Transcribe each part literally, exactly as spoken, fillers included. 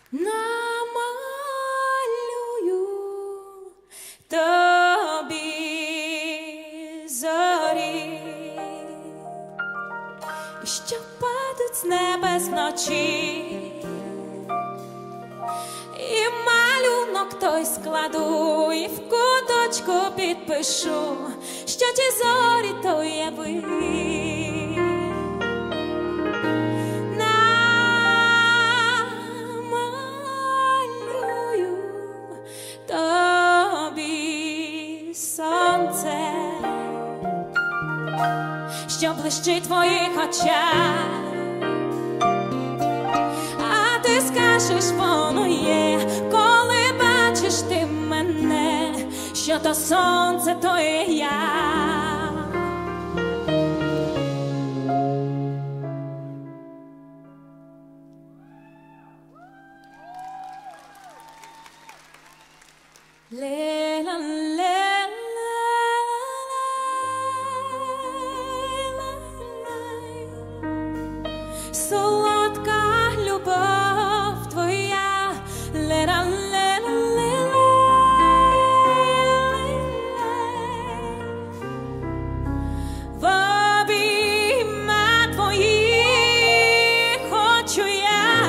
намалюю тобі зорі, що падуть з небес вночі, і малюнок той складу, і в куточку підпишу, що ті зорі то є ви. Намалюю тобі сонце, що блищить в твоїх очах, а ти скажеш, воно є, коли бачиш ти мене, що то сонце, то є я. Ле-ла, ле-ла, солодка любов твоя, ле-ла, ле-ла, ле-ла, в обіймах твоїх хочу я.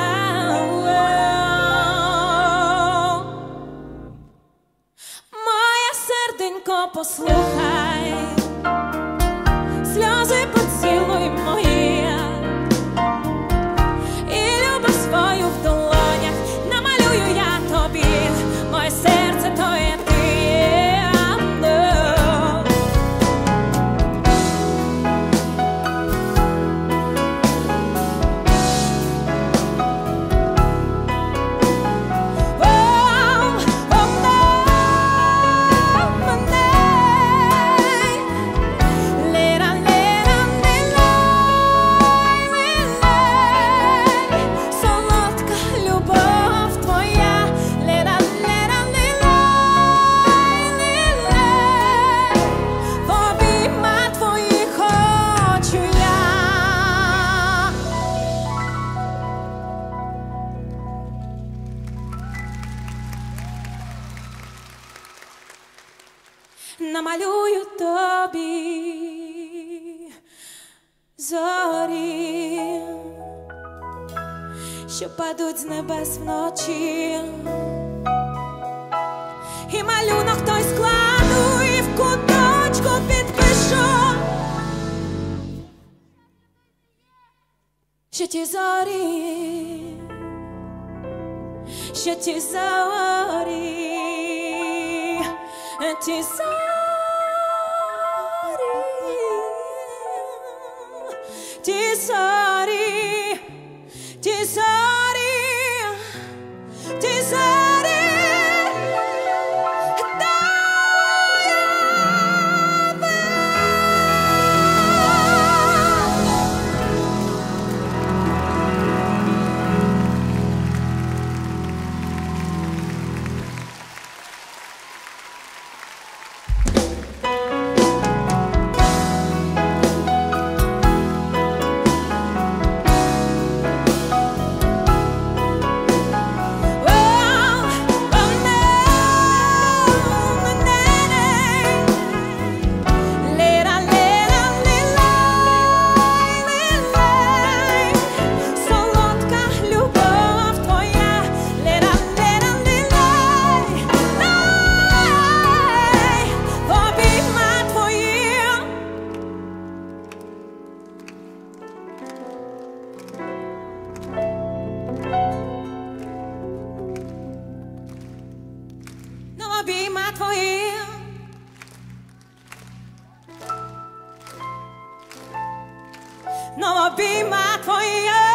Послухай, сльози поцілуй мої, і любов свою в долонях намалюю я тобі, моє серце то є ти. Намалюю тобі зорі, що падуть з небес вночі, і малюнок той складу, і в куточку підпишу, що ті зорі, що ті зорі, ті зорі, ті зорі, ті зорі, ті зорі, обійма твої, но обійма твої.